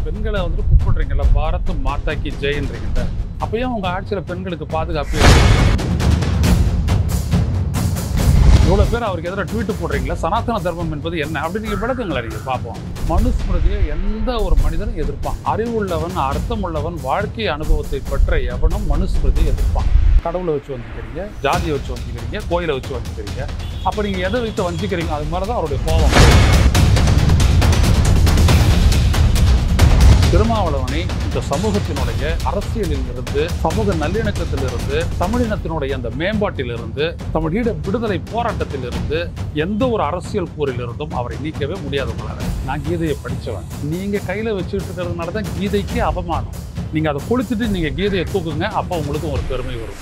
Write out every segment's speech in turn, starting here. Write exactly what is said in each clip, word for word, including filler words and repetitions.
பெண்களை வந்து கூப்பிடுறீங்கல்ல, பாரத் மாதா கி ஜெயன்றீங்கல்ல, அப்பயும் உங்க ஆட்சியில பெண்களுக்கு பாதுகாப்பு இவ்வளவு பேர் அவருக்கு எதிராக ட்வீட் போடுறீங்களா? சனாதன தர்மம் என்பது என்ன அப்படின்னு நீங்க விளக்குங்களா? நீங்க பார்ப்போம். மனுஸ்மிருதியை எந்த ஒரு மனிதனும் எதிர்ப்பான். அறிவுள்ளவன், அர்த்தம் உள்ளவன், வாழ்க்கை அனுபவத்தை பெற்ற எவனும் மனுஸ்மிருதியை எதிர்ப்பான். கடவுளை வச்சு வஞ்சிக்கிறீங்க, ஜாதியை வச்சு வஞ்சிக்கிறீங்க, கோயிலை வச்சு வஞ்சிக்கிறீங்க. அப்ப நீங்க எதை வைத்து வஞ்சிக்கிறீங்க? அது மாதிரிதான் அவருடைய கோபம். திருமாவளவனை இந்த சமூகத்தினுடைய அரசியலில் இருந்து, சமூக நல்லிணக்கத்திலிருந்து, தமிழினத்தினுடைய அந்த மேம்பாட்டிலிருந்து, தமிழீழ விடுதலை போராட்டத்திலிருந்து, எந்த ஒரு அரசியல் கூறிலிருந்தும் அவரை நீக்கவே முடியாதவங்களால. நான் கீதையை படித்தவன். நீங்க கையில வச்சுட்டு இருக்கிறதுனால தான் கீதைக்கு அவமானம். நீங்க அதை கொளுத்துட்டு நீங்க கீதையை தூக்குங்க, அப்போ உங்களுக்கும் ஒரு பெருமை வரும்.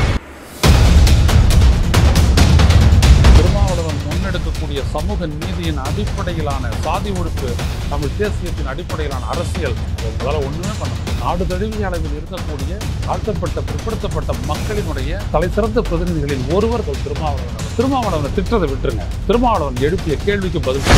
திருமாவளவன் முன்னெடுக்கக்கூடிய சமூக நீதியின் அடிப்படையிலான சாதி ஒழிப்பு, தமிழ் தேசியத்தின் அடிப்படையிலான அரசியல், அதெல்லாம் ஒண்ணுமே பண்ண முடியும். நாடு தழுவிய அளவில் இருக்கக்கூடிய தாழ்த்தப்பட்ட பிற்படுத்தப்பட்ட மக்களினுடைய தலை சிறந்த பிரதிநிதிகளில் ஒருவர் திருமாவளவன். திருமாவளவனை திட்டத்தை விட்டுருங்க. திருமாவளவன் எழுப்பிய கேள்விக்கு பதில்.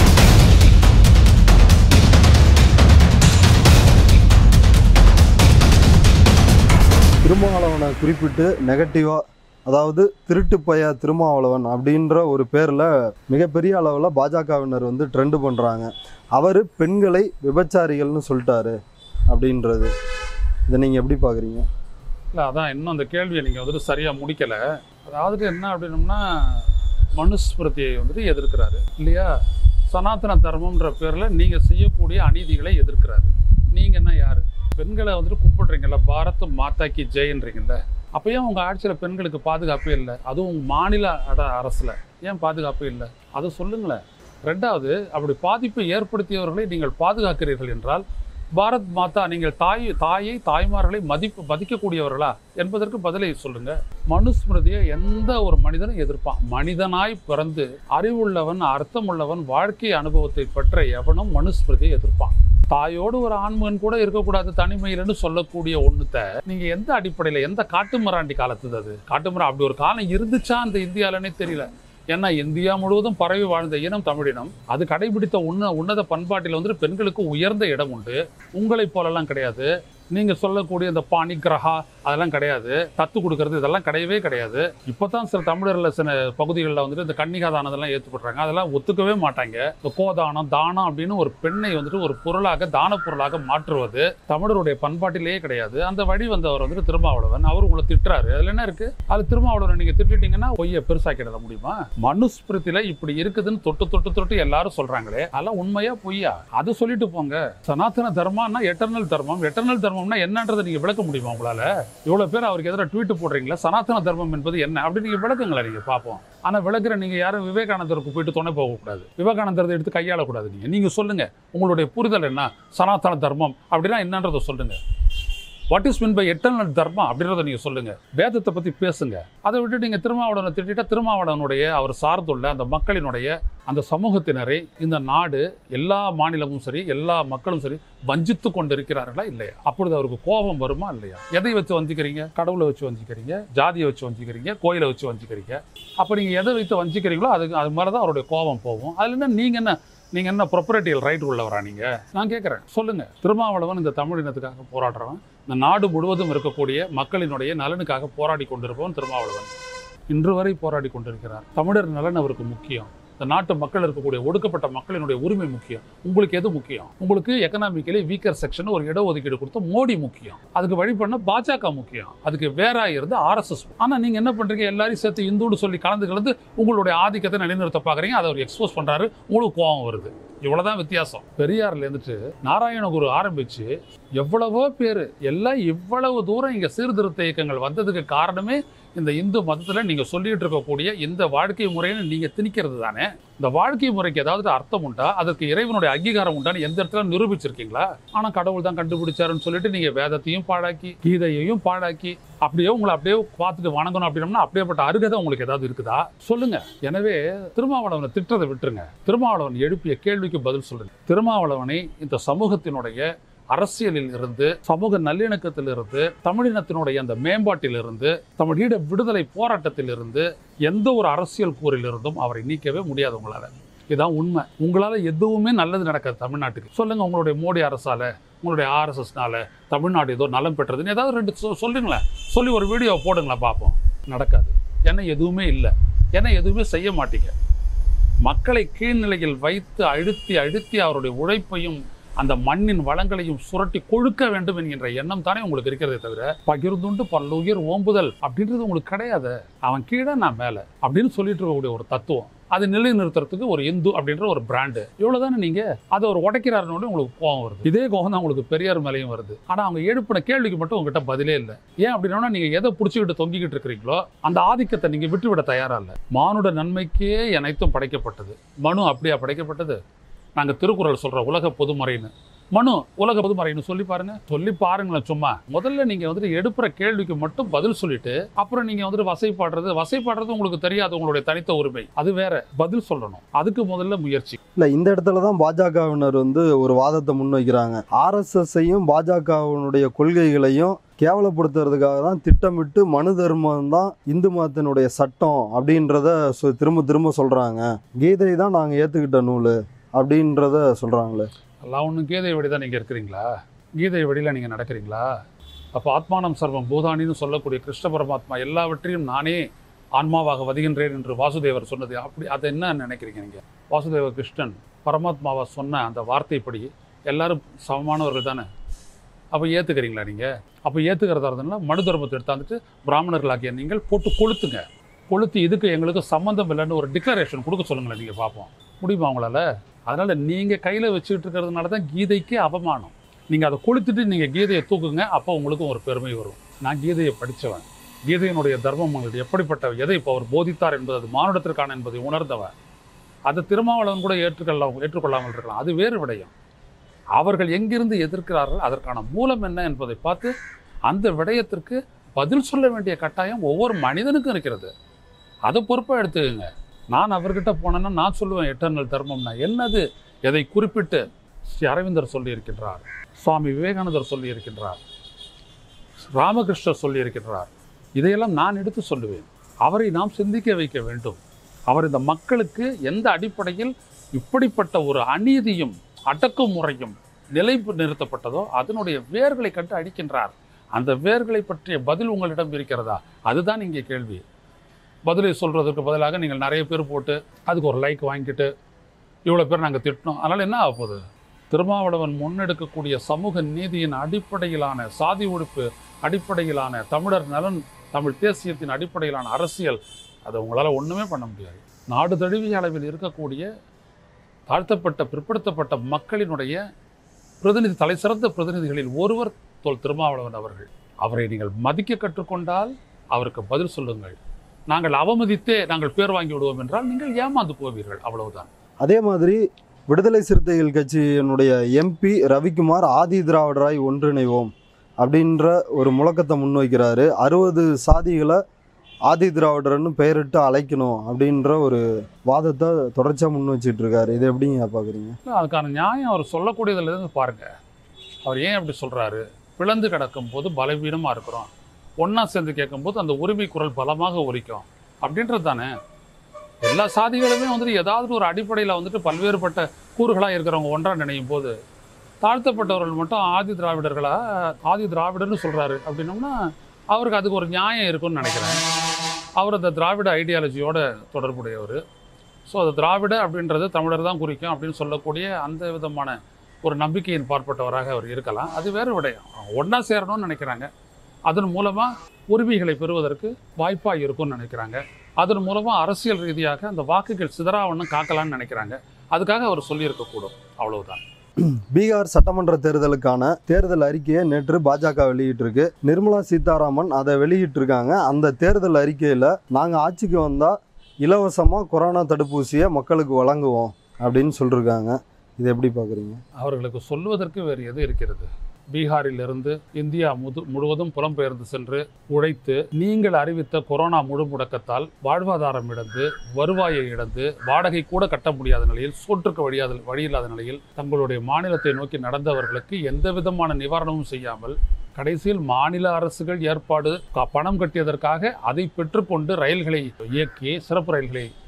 திருமாவளவனை குறிப்பிட்டு நெகட்டிவா, அதாவது திருட்டு பைய திருமாவளவன் அப்படின்ற ஒரு பேரில் மிகப்பெரிய அளவில் பாஜகவினர் வந்து ட்ரெண்டு பண்ணுறாங்க. அவர் பெண்களை விபச்சாரிகள்னு சொல்லிட்டாரு அப்படின்றது, இதை நீங்கள் எப்படி பார்க்குறீங்க? இல்லை, அதான் இன்னும் அந்த கேள்வியை நீங்கள் வந்துட்டு சரியாக முடிக்கலை. அதாவது என்ன அப்படின்னம்னா, மனுஸ்மிருதியை வந்துட்டு எதிர்க்கிறாரு இல்லையா? சனாதன தர்மம்ன்ற பேரில் நீங்கள் செய்யக்கூடிய அநீதிகளை எதிர்க்கிறாரு. நீங்கள் என்ன யார்? பெண்களை வந்துட்டு கூப்பிடுறீங்கல்ல, பாரத் மாதா கி ஜெயன்றீங்கல்ல, அப்பயும் உங்கள் ஆட்சியில் பெண்களுக்கு பாதுகாப்பே இல்லை. அதுவும் மாநில அரசில் ஏன் பாதுகாப்பே இல்லை? அதை சொல்லுங்களேன். ரெண்டாவது, அப்படி பாதிப்பை ஏற்படுத்தியவர்களை நீங்கள் பாதுகாக்கிறீர்கள் என்றால், பாரத் மாதா நீங்கள் தாய் தாயை தாய்மார்களை மதிப்பு மதிக்கக்கூடியவர்களா என்பதற்கு பதிலை சொல்லுங்க. மனுஸ்மிருதியை எந்த ஒரு மனிதனும் எதிர்ப்பான். மனிதனாய் பிறந்து அறிவுள்ளவன், அர்த்தம் உள்ளவன், வாழ்க்கை அனுபவத்தை பெற்ற எவனும் மனுஸ்மிருதியை எதிர்ப்பான். தாயோடு ஒரு ஆண்மகன் கூட இருக்கக்கூடாது தனிமையிலன்னு சொல்லக்கூடிய ஒண்ணுத்த நீங்க எந்த அடிப்படையில, எந்த காட்டுமிராண்டி காலத்துது அது? காட்டுமிரா அப்படி ஒரு காலம் இருந்துச்சா அந்த இந்தியாவிலனே தெரியல. ஏன்னா இந்தியா முழுவதும் பரவி வாழ்ந்த இனம் தமிழினம். அது கடைபிடித்த உன்ன உன்னத பண்பாட்டில் வந்து பெண்களுக்கு உயர்ந்த இடம் உண்டு. உங்களை போலெல்லாம் கிடையாது. நீங்க சொல்லக்கூடிய இந்த பாணி கிரகா அதெல்லாம் கிடையாது. தத்து கொடுக்கறது இதெல்லாம் கிடையவே கிடையாது. இப்போதான் சில தமிழர்கள் சில பகுதிகளில் வந்துட்டு இந்த கன்னிகா தானதெல்லாம் ஏற்றுப்படுறாங்க. அதெல்லாம் ஒத்துக்கவே மாட்டாங்க. இந்த கோதானம், தானம் அப்படின்னு ஒரு பெண்ணை வந்துட்டு ஒரு பொருளாக, தான பொருளாக மாற்றுவது தமிழருடைய பண்பாட்டிலேயே கிடையாது. அந்த வழி வந்தவர் வந்துட்டு திருமாவளவன். அவர் உங்களை திட்டுறாரு. அதுல என்ன இருக்கு? அது திருமாவளவன் நீங்க திட்டிட்டீங்கன்னா பொய்யை பெருசாக்கிட முடியுமா? மனுஸ்மிருதியில இப்படி இருக்குதுன்னு தொட்டு தொட்டு தொட்டு எல்லாரும் சொல்றாங்களே, அதெல்லாம் உண்மையா பொய்யா? அது சொல்லிட்டு போங்க. சனாதன தர்மம்னா எட்டர்னல் தர்மம். எட்டர்னல் தர்மம்னா என்னன்றதை நீங்க விளக்க முடியுமா உங்களால? இவ்வளவு பேர் அவருக்கு எதிராக ட்வீட் போடுறீங்களா? சனாதன தர்மம் என்பது என்ன அப்படின்னு நீங்க விளக்குங்களா? நீங்க பார்ப்போம். ஆனா விளக்குற நீங்க யாரும் விவேகானந்தருக்கு போயிட்டு துணை போகக்கூடாது. விவேகானந்தரை எடுத்து கையாளக்கூடாது. நீங்க நீங்க சொல்லுங்க, உங்களுடைய புரிதல் என்ன? சனாதன தர்மம் அப்படின்னா என்னன்றதை சொல்லுங்க. What is mean by eternal தர்மம் அப்படின்றத நீங்க சொல்லுங்க. வேதத்தை பத்தி பேசுங்க. அதை விட்டு நீங்க திருமாவளவனை திட்டா, திருமாவளவனுடைய அவர் சார்ந்துள்ள அந்த மக்களினுடைய அந்த சமூகத்தினரை இந்த நாடு, எல்லா மாநிலமும் சரி, எல்லா மக்களும் சரி வஞ்சித்து கொண்டு இருக்கிறார்களா இல்லையா? அப்பொழுது அவருக்கு கோபம் வருமா இல்லையா? எதை வச்சு வஞ்சிக்கிறீங்க? கடவுளை வச்சு வஞ்சிக்கிறீங்க, ஜாதியை வச்சு வஞ்சிக்கிறீங்க, கோயிலை வச்சு வஞ்சிக்கிறீங்க. அப்ப நீங்க எதை வைத்து வஞ்சிக்கிறீங்களோ அது அது மாதிரிதான் அவருடைய கோபம் போகும். அதுல என்ன நீங்க என்ன நீங்க என்ன ப்ரொப்ரேட்டியல் ரைட் உள்ளவரா? நீங்க நான் கேட்கிறேன், சொல்லுங்க. திருமாவளவன் இந்த தமிழினத்துக்காக போராடுறவன், இந்த நாடு முழுவதும் இருக்கக்கூடிய மக்களினுடைய நலனுக்காக போராடி கொண்டிருப்பவன் திருமாவளவன். இன்று வரை போராடி கொண்டிருக்கிறார். தமிழர் நலன் அவருக்கு முக்கியம். இந்த நாட்டு மக்கள் இருக்கக்கூடிய ஒடுக்கப்பட்ட மக்களினுடைய உரிமை முக்கியம். உங்களுக்கு எது முக்கியம்? உங்களுக்கு எக்கனாமிக்கலி வீக்கர் செக்ஷன் ஒரு இடஒதுக்கீடு கொடுத்த மோடி முக்கியம். அதுக்கு வழி பண்ண பாஜக முக்கியம். அதுக்கு வேற இருந்து ஆர்எஸ்எஸ். ஆனா நீங்க என்ன பண்றீங்க? எல்லாரையும் சேர்த்து இந்துன்னு சொல்லி கலந்து கலந்து உங்களுடைய ஆதிக்கத்தை நிலைநிறுத்த பாக்குறீங்க. அதை அவர் எக்ஸ்போஸ் பண்றாரு. உங்களுக்கு கோபம் வருது. இவ்வளவுதான் வித்தியாசம். பெரியார்ல இருந்துட்டு நாராயணகுரு ஆரம்பிச்சு எவ்வளவோ பேரு எல்லாம் இவ்வளவு தூரம் இங்க சீர்திருத்த இயக்கங்கள் வந்ததுக்கு காரணமே இந்த இந்து மதத்துல நீங்க சொல்லிட்டு இருக்கக்கூடிய இந்த வாழ்க்கை முறைன்னு நீங்க திணிக்கிறது தானே. இந்த வாழ்க்கை முறைக்கு ஏதாவது அர்த்தம் உண்டா? அதற்கு இறைவனுடைய அங்கீகாரம் உண்டான்னு எந்த இடத்துல நிரூபிச்சிருக்கீங்களா? ஆனா கடவுள் தான் கண்டுபிடிச்சாருன்னு சொல்லிட்டு நீங்க வேதத்தையும் பாழாக்கி, கீதையையும் பாழாக்கி, அப்படியே உங்களை அப்படியே பார்த்துட்டு வணங்கணும் அப்படின்னம்னா அப்படியேப்பட்ட அருகதை உங்களுக்கு ஏதாவது இருக்குதா? சொல்லுங்க. எனவே திருமாவளவனை திட்டத்தை விட்டுருங்க. திருமாவளவன் எழுப்பிய கேள்விக்கு பதில் சொல்லுங்க. திருமாவளவனை இந்த சமூகத்தினுடைய அரசியலில் இருந்து, சமூக நல்லிணக்கத்திலிருந்து, தமிழினத்தினுடைய அந்த மேம்பாட்டிலிருந்து, தமிழீழ விடுதலை போராட்டத்திலிருந்து, எந்த ஒரு அரசியல் கூறிலிருந்தும் அவரை நீக்கவே முடியாது உங்களால. இதுதான் உண்மை. உங்களால் எதுவுமே நல்லது நடக்காது தமிழ்நாட்டுக்கு. சொல்லுங்கள், உங்களுடைய மோடி அரசால், உங்களுடைய ஆர்எஸ்எஸ்னால தமிழ்நாடு ஏதோ நலம் பெற்றதுன்னு ஏதாவது ரெண்டு சொ சொல்லுங்களேன் சொல்லி ஒரு வீடியோ போடுங்களேன் பார்ப்போம். நடக்காது. ஏன்னா எதுவுமே இல்லை. ஏன்னா எதுவுமே செய்ய மாட்டீங்க. மக்களை கீழ்நிலையில் வைத்து அழுத்தி அழுத்தி அவருடைய உழைப்பையும் அந்த மண்ணின் வளங்களையும் சுரட்டி கொழுக்க வேண்டும் என்கின்ற எண்ணம் தானே உங்களுக்கு இருக்கிறதே தவிர பகிர்ந்துண்டு பல்லுயிர் ஓம்புதல் அப்படின்றது உங்களுக்கு கிடையாது. அவன் கீழே நான் மேலே அப்படின்னு சொல்லிட்டு இருக்கக்கூடிய ஒரு தத்துவம், அதை நிலைநிறுத்துறதுக்கு ஒரு இந்து அப்படின்ற ஒரு பிராண்டு, இவ்வளவுதானே. நீங்க அதை ஒரு உடைக்கிறாருன்னு உங்களுக்கு கோவம் வருது. இதே கோவம் தான் உங்களுக்கு பெரியார் மேலையும் வருது. ஆனா அவங்க எழுப்பின கேள்விக்கு மட்டும் உங்ககிட்ட பதிலே இல்லை. ஏன் அப்படின்னா நீங்க எதை பிடிச்சிக்கிட்டு தொங்கிக்கிட்டு இருக்கிறீங்களோ அந்த ஆதிக்கத்தை நீங்க விட்டுவிட தயாரா இல்லை. மானுட நன்மைக்கே அனைத்தும் படைக்கப்பட்டது. மனு அப்படியா படைக்கப்பட்டது? நாங்கள் திருக்குறள் சொல்ற உலக பொதுமறைன்னு, மனு உலக பொதுமறைன்னு சொல்லி பாருங்க. சொல்லி பாருங்களேன். சும்மா முதல்ல நீங்க வந்துட்டு எடுப்புற கேள்விக்கு மட்டும் பதில் சொல்லிட்டு அப்புறம் நீங்க வந்துட்டு வசைப்பாடுறது வசைப்பாடுறது உங்களுக்கு தெரியாது, உங்களுடைய தனித்த உரிமை, அது வேற. பதில் சொல்லணும், அதுக்கு முதல்ல முயற்சி. இல்ல, இந்த இடத்துல தான் பாஜகவினர் வந்து ஒரு வாதத்தை முன்வைக்கிறாங்க. ஆர்எஸ்எஸ்ஸையும் பாஜகவினுடைய கொள்கைகளையும் கேவலப்படுத்துறதுக்காக தான் திட்டமிட்டு மனு தர்மம் தான் இந்து மதத்தினுடைய சட்டம் அப்படின்றத திரும்ப திரும்ப சொல்றாங்க. கீதை தான் நாங்கள் ஏத்துக்கிட்ட நூல் அப்படின்றத சொல்றாங்களே. எல்லாம் ஒன்றும் கீதை வழி தான் நீங்கள் இருக்கிறீங்களா? கீதை வழியில் நீங்கள் நடக்கிறீங்களா? அப்போ ஆத்மானம் சர்வம் பூதானின்னு சொல்லக்கூடிய கிருஷ்ண பரமாத்மா எல்லாவற்றையும் நானே ஆன்மாவாக வதிகின்றேன் என்று வாசுதேவர் சொன்னது, அப்படி அதை என்ன நினைக்கிறீங்க நீங்கள்? வாசுதேவ கிருஷ்ணன் பரமாத்மாவை சொன்ன அந்த வார்த்தைப்படி எல்லாரும் சமமானவர்கள் தானே. அப்போ ஏற்றுக்கிறீங்களா நீங்கள்? அப்போ ஏற்றுக்கிறதா இருந்ததுன்னா மனு தர்மத்தை எடுத்தாந்துட்டு பிராமணர்களாகிய நீங்கள் போட்டு கொளுத்துங்க. கொளுத்து இதுக்கு எங்களுக்கு சம்மந்தம் இல்லைன்னு ஒரு டிக்ளரேஷன் கொடுக்க சொல்லுங்களேன். நீங்கள் பார்ப்போம், முடியுமா அவங்களால? அதனால் நீங்கள் கையில் வச்சுக்கிட்டு இருக்கிறதுனால தான் கீதைக்கே அவமானம். நீங்கள் அதை கொளுத்துட்டு நீங்கள் கீதையை தூக்குங்க, அப்போ உங்களுக்கும் ஒரு பெருமை வரும். நான் கீதையை படித்தவன், கீதையினுடைய தர்மங்கள் எப்படிப்பட்ட எதை இப்போ அவர் போதித்தார் என்பது அது மானுடத்திற்கான என்பதை உணர்ந்தவன். அதை திருமாவளவன் கூட ஏற்றுக்கொள்ள ஏற்றுக்கொள்ளாமல் இருக்கலாம், அது வேறு விடயம். அவர்கள் எங்கிருந்து எதிர்க்கிறார்கள், அதற்கான மூலம் என்ன என்பதை பார்த்து அந்த விடயத்திற்கு பதில் சொல்ல வேண்டிய கட்டாயம் ஒவ்வொரு மனிதனுக்கும் இருக்கிறது. அதை பொறுப்பாக எடுத்துக்கங்க. நான் அவர்கிட்ட போனேன்னா நான் சொல்லுவேன் எட்டர்னல் தர்மம்னா என்னது, எதை குறிப்பிட்டு ஸ்ரீ அரவிந்தர் சொல்லியிருக்கின்றார், சுவாமி விவேகானந்தர் சொல்லியிருக்கின்றார், ராமகிருஷ்ணர் சொல்லியிருக்கின்றார். இதையெல்லாம் நான் எடுத்து சொல்லுவேன். அவரை நாம் சிந்திக்க வைக்க வேண்டும். அவர் இந்த மக்களுக்கு எந்த அடிப்படையில் இப்படிப்பட்ட ஒரு அநீதியும் அடக்குமுறையும் நிலை நிறுத்தப்பட்டதோ அதனுடைய வேர்களை கண்டு அடிக்கின்றார். அந்த வேர்களை பற்றிய பதில் உங்களிடம் இருக்கிறதா? அதுதான் இங்கே கேள்வி. பதிலை சொல்கிறதுக்கு பதிலாக நீங்கள் நிறைய பேர் போட்டு அதுக்கு ஒரு லைக் வாங்கிட்டு இவ்வளோ பேர் நாங்கள் திட்டினோம், அதனால் என்ன ஆகப்போகுது? திருமாவளவன் முன்னெடுக்கக்கூடிய சமூக நீதியின் அடிப்படையிலான சாதி ஒழிப்பு அடிப்படையிலான தமிழர் நலன் தமிழ் தேசியத்தின் அடிப்படையிலான அரசியல், அதை உங்களால் ஒன்றுமே பண்ண முடியாது. நாடு தழுவிய அளவில் இருக்கக்கூடிய தாழ்த்தப்பட்ட பிற்படுத்தப்பட்ட மக்களினுடைய பிரதிநிதி தலை சிறந்த பிரதிநிதிகளில் ஒருவர் தோல் திருமாவளவன் அவர்கள். அவரை நீங்கள் மதிக்க கற்றுக்கொண்டால் அவருக்கு பதில் சொல்லுங்கள். நாங்கள் அவமதித்தே நாங்கள் பேர் வாங்கி விடுவோம் என்றால் நீங்கள் ஏமாந்து போவீர்கள், அவ்வளவுதான். அதே மாதிரி விடுதலை சிறுத்தைகள் கட்சியினுடைய எம்பி ரவிக்குமார் ஆதி திராவிடராய் ஒன்றிணைவோம் அப்படின்ற ஒரு முழக்கத்தை முன்வைக்கிறாரு. அறுபது சாதிகளை ஆதி திராவிடர்னு பெயரிட்டு அழைக்கணும் அப்படின்ற ஒரு வாதத்தை தொடர்ச்சியாக முன் வச்சுட்டு இருக்காரு. இதை எப்படிங்க பார்க்குறீங்க? அதுக்கான நியாயம் அவர் சொல்லக்கூடியதுலேருந்து பாருங்க. அவர் ஏன் அப்படி சொல்றாரு? பிளந்து கிடக்கும் போது பலவீனமாக இருக்கிறோம், ஒன்றா சேர்ந்து கேட்கும்போது அந்த உரிமை குரல் பலமாக ஒலிக்கும் அப்படின்றது தானே. எல்லா சாதிகளுமே வந்துட்டு ஏதாவது ஒரு அடிப்படையில் வந்துட்டு பல்வேறுபட்ட கூறுகளாக இருக்கிறவங்க ஒன்றாக நினையும் போது தாழ்த்தப்பட்டவர்கள் மட்டும் ஆதி திராவிடர்களா ஆதி திராவிடர்னு சொல்கிறாரு அப்படின்னோம்னா அவருக்கு அதுக்கு ஒரு நியாயம் இருக்குன்னு நினைக்கிறேன். அவர் அந்த திராவிட ஐடியாலஜியோட தொடர்புடையவர். ஸோ அது திராவிட அப்படின்றது தமிழர் தான் குறிக்கும் அப்படின்னு சொல்லக்கூடிய அந்த விதமான ஒரு நம்பிக்கையின் பார்ப்பட்டவராக அவர் இருக்கலாம். அது வேறு விடயம். ஒன்றா சேரணும்னு நினைக்கிறாங்க, அதன் மூலமாக உரிமைகளை பெறுவதற்கு வாய்ப்பாக இருக்கும்னு நினைக்கிறாங்க. அதன் மூலமாக அரசியல் ரீதியாக அந்த வாக்குகள் சிதறாவன்னு காக்கலான்னு நினைக்கிறாங்க. அதுக்காக அவர் சொல்லியிருக்கக்கூடும், அவ்வளவுதான். பீகார் சட்டமன்ற தேர்தலுக்கான தேர்தல் அறிக்கையை நேற்று பாஜக வெளியிட்டிருக்கு. நிர்மலா சீதாராமன் அதை வெளியிட்டிருக்காங்க. அந்த தேர்தல் அறிக்கையில் நாங்கள் ஆட்சிக்கு வந்தால் இலவசமாக கொரோனா தடுப்பூசியை மக்களுக்கு வழங்குவோம் அப்படின்னு சொல்லியிருக்காங்க. இதை எப்படி பார்க்குறீங்க? அவர்களுக்கு சொல்வதற்கு வேறு எது இருக்கிறது? பீகாரிலிருந்து இந்தியா முது முழுவதும் புலம்பெயர்ந்து சென்று உழைத்து நீங்கள் அறிவித்த கொரோனா முழு முடக்கத்தால் வாழ்வாதாரம் இழந்து வருவாயை இழந்து வாடகை கூட கட்ட முடியாத நிலையில் சோற்றுக்கு வழியாத வழியில்லாத நிலையில் தங்களுடைய மாநிலத்தை நோக்கி நடந்தவர்களுக்கு எந்த விதமான நிவாரணமும் செய்யாமல் கடைசியில் மாநில அரசுகள் ஏற்பாடு பணம் கட்டியதற்காக அதை பெற்றுக்கொண்டு ரயில்களை இயக்கி சிறப்பு ரயில்களை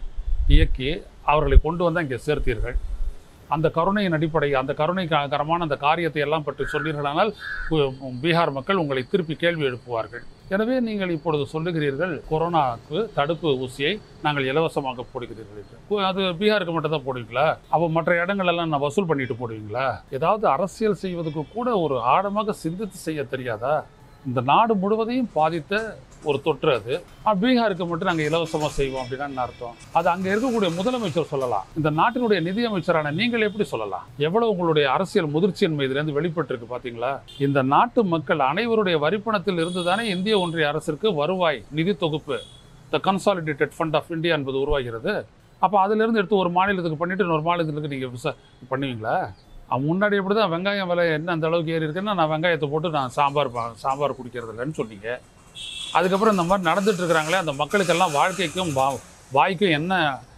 இயக்கி அவர்களை கொண்டு வந்து இங்கே சேர்த்தீர்கள். அந்த கருணையின் அடிப்படை, அந்த கருணைகரமான அந்த காரியத்தை எல்லாம் பற்றி சொன்னீர்களானால் பீகார் மக்கள் உங்களை திருப்பி கேள்வி எழுப்புவார்கள். எனவே நீங்கள் இப்பொழுது சொல்லுகிறீர்கள் கொரோனாவுக்கு தடுப்பு ஊசியை நாங்கள் இலவசமாக போடுகிறீர்கள் என்று. அது பீகாருக்கு மட்டும் தான் போடுவீங்களா? அப்போ மற்ற இடங்களெல்லாம் நான் வசூல் பண்ணிட்டு போடுவீங்களா? ஏதாவது அரசியல் செய்வதற்கு கூட ஒரு ஆழமாக சிந்தித்து செய்ய தெரியாதா? இந்த நாடு முழுவதையும் பாதித்த ஒரு தொற்று அது. பீகாருக்கு மட்டும் நாங்கள் இலவசமாக செய்வோம் அப்படின்னா என்ன அர்த்தம்? அது அங்கே இருக்கக்கூடிய முதலமைச்சர் சொல்லலாம். இந்த நாட்டினுடைய நிதியமைச்சரான நீங்கள் எப்படி சொல்லலாம்? எவ்வளவு உங்களுடைய அரசியல் முதிர்ச்சியின் மீதுலேருந்து வெளிப்பட்டிருக்கு பார்த்தீங்களா? இந்த நாட்டு மக்கள் அனைவருடைய வரிப்பணத்தில் இருந்து தானே இந்திய ஒன்றிய அரசிற்கு வருவாய் நிதி தொகுப்பு, the consolidated fund of India என்பது உருவாகிறது. அப்போ அதிலிருந்து எடுத்து ஒரு மாநிலத்துக்கு பண்ணிட்டு இன்னொரு மாநிலத்துக்கு நீங்கள் விசா பண்ணுவீங்களா? முன்னாடி எப்படி தான் வெங்காயம் விலை என்ன அந்த அளவுக்கு ஏறி இருக்குன்னா நான் வெங்காயத்தை போட்டு நான் சாம்பார் சாம்பார் குடிக்கிறது இல்லைன்னு சொன்னீங்க. அதுக்கப்புறம் இந்த மாதிரி நடந்துட்டு இருக்கிறாங்களே அந்த மக்களுக்கெல்லாம் வாழ்க்கைக்கும் வா வாய்க்கும் என்ன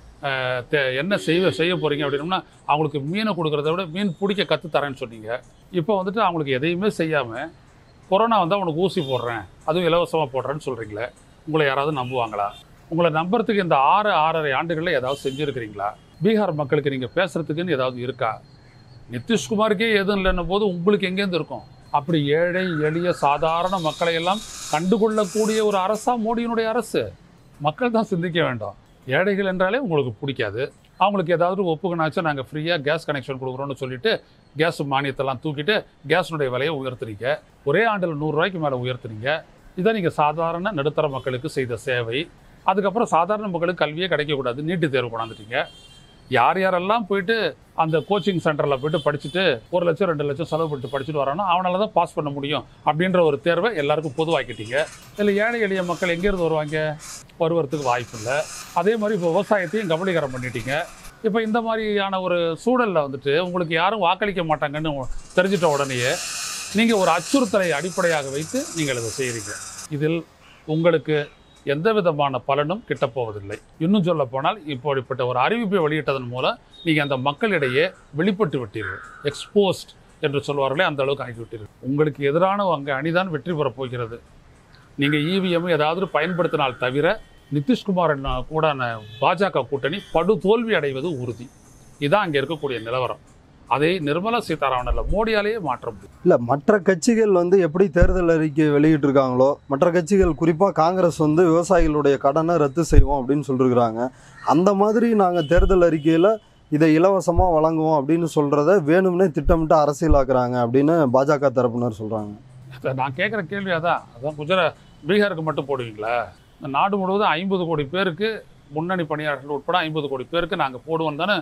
என்ன செய்ய செய்ய போகிறீங்க அப்படின்னா அவங்களுக்கு மீனை கொடுக்குறத விட மீன் பிடிக்க கற்று தரேன்னு சொன்னீங்க. இப்போ வந்துட்டு அவங்களுக்கு எதையுமே செய்யாமல் கொரோனா வந்தால் அவனுக்கு ஊசி போடுறேன் அதுவும் இலவசமாக போடுறேன்னு சொல்கிறீங்களே, உங்களை யாராவது நம்புவாங்களா? உங்களை நம்புறதுக்கு இந்த ஆறு ஆறரை ஆண்டுகளில் ஏதாவது செஞ்சுருக்கிறீங்களா? பீகார் மக்களுக்கு நீங்கள் பேசுகிறதுக்குன்னு ஏதாவது இருக்கா? நிதிஷ்குமாருக்கே எதுவும் இல்லைன்னும் போது உங்களுக்கு எங்கேருந்து இருக்கும்? அப்படி ஏழை எளிய சாதாரண மக்களை எல்லாம் கண்டுகொள்ளக்கூடிய ஒரு அரசா மோடியினுடைய அரசு? மக்கள் தான் சிந்திக்க வேண்டும். ஏழைகள் என்றாலே உங்களுக்கு பிடிக்காது. அவங்களுக்கு ஏதாவது ஒப்புக்கணாச்சும் நாங்கள் ஃப்ரீயாக கேஸ் கனெக்ஷன் கொடுக்குறோன்னு சொல்லிட்டு கேஸ் மானியத்தெல்லாம் தூக்கிட்டு கேஸினுடைய விலையை உயர்த்துறீங்க. ஒரே ஆண்டில் நூறுரூவாய்க்கு மேலே உயர்த்துறீங்க. இதை நீங்கள் சாதாரண நடுத்தர மக்களுக்கு செய்த சேவை. அதுக்கப்புறம் சாதாரண மக்களுக்கு கல்வியே கிடைக்கக்கூடாது, நீட்டு தேர்வு கொண்டாந்துட்டீங்க. யார் யாரெல்லாம் போயிட்டு அந்த கோச்சிங் சென்டரில் போய்ட்டு படிச்சுட்டு ஒரு லட்சம் ரெண்டு லட்சம் செலவு பண்ணிட்டு படிச்சுட்டு வரானோ அவனால தான் பாஸ் பண்ண முடியும் அப்படின்ற ஒரு தேர்வை எல்லாருக்கும் பொதுவாக்கிட்டீங்க. இல்லை ஏழை எளிய மக்கள் எங்கேருந்து வருவாங்க? வருவதுக்கு வாய்ப்பு இல்லை. அதே மாதிரி இப்போ விவசாயத்தையும் கபலீகரம் பண்ணிட்டீங்க. இப்போ இந்த மாதிரியான ஒரு சூழலில் வந்துட்டு உங்களுக்கு யாரும் வாக்களிக்க மாட்டாங்கன்னு தெரிஞ்சிட்ட உடனேயே நீங்கள் ஒரு அச்சுறுத்தலை அடிப்படையாக வைத்து நீங்கள் இதை செய்கிறீங்க. இதில் உங்களுக்கு எந்த விதமான பலனும் கிட்டப்போவதில்லை. இன்னும் சொல்ல போனால் இப்படிப்பட்ட ஒரு அறிவிப்பை வெளியிட்டதன் மூலம் நீங்கள் அந்த மக்களிடையே வெளிப்பட்டு விட்டீர்கள். எக்ஸ்போஸ்ட் என்று சொல்வார்களே அந்த அளவுக்கு ஆகிவிட்டீர்கள். உங்களுக்கு எதிரான அங்கே அணிதான் வெற்றி பெறப் போகிறது. நீங்கள் இவிஎம் ஏதாவது பயன்படுத்தினால் தவிர நிதிஷ்குமார் கூடான பாஜக கூட்டணி படு தோல்வி அடைவது உறுதி. இதுதான் அங்கே இருக்கக்கூடிய நிலவரம். அதை நிர்மலா சீதாராமன் இல்லை மோடியாலேயே மாற்ற முடியும். இல்லை, மற்ற கட்சிகள் வந்து எப்படி தேர்தல் அறிக்கை வெளியிட்டிருக்காங்களோ, மற்ற கட்சிகள் குறிப்பாக காங்கிரஸ் வந்து விவசாயிகளுடைய கடனை ரத்து செய்வோம் அப்படின்னு சொல்லியிருக்கிறாங்க. அந்த மாதிரி நாங்கள் தேர்தல் அறிக்கையில் இதை இலவசமாக வழங்குவோம் அப்படின்னு சொல்கிறத வேணும்னே திட்டமிட்டு அரசியலாக்குறாங்க அப்படின்னு பாஜக தரப்பினர் சொல்கிறாங்க. நான் கேட்குற கேள்வி அதான் அதான் குஜராத் பீகாருக்கு மட்டும் போடுவீங்களா? இந்த நாடு முழுவதும் ஐம்பது கோடி பேருக்கு முன்னணி பணியாளர்கள் உட்பட ஐம்பது கோடி பேருக்கு நாங்கள் போடுவோம் தானே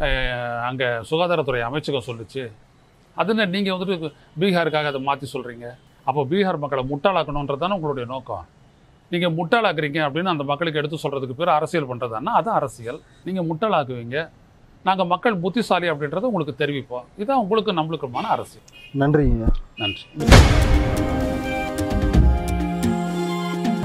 அங்கே சுகாதாரத்துறை அமைச்சகம் சொல்லிச்சு. அதுன்னு நீங்கள் வந்துட்டு பீகாருக்காக அதை மாற்றி சொல்கிறீங்க. அப்போ பீகார் மக்களை முட்டாளாக்கணுன்றது தானே உங்களுடைய நோக்கம். நீங்கள் முட்டாளாக்குறீங்க அப்படின்னு அந்த மக்களுக்கு எடுத்து சொல்கிறதுக்கு பேர் அரசியல் பண்ணுறதானா? அதுதான் அரசியல். நீங்கள் முட்டாளாக்குவீங்க, நாங்கள் மக்கள் புத்திசாலி அப்படின்றத உங்களுக்கு தெரிவிப்போம். இதுதான் உங்களுக்கு நம்மளுக்குமான அரசியல். நன்றிங்க. நன்றி.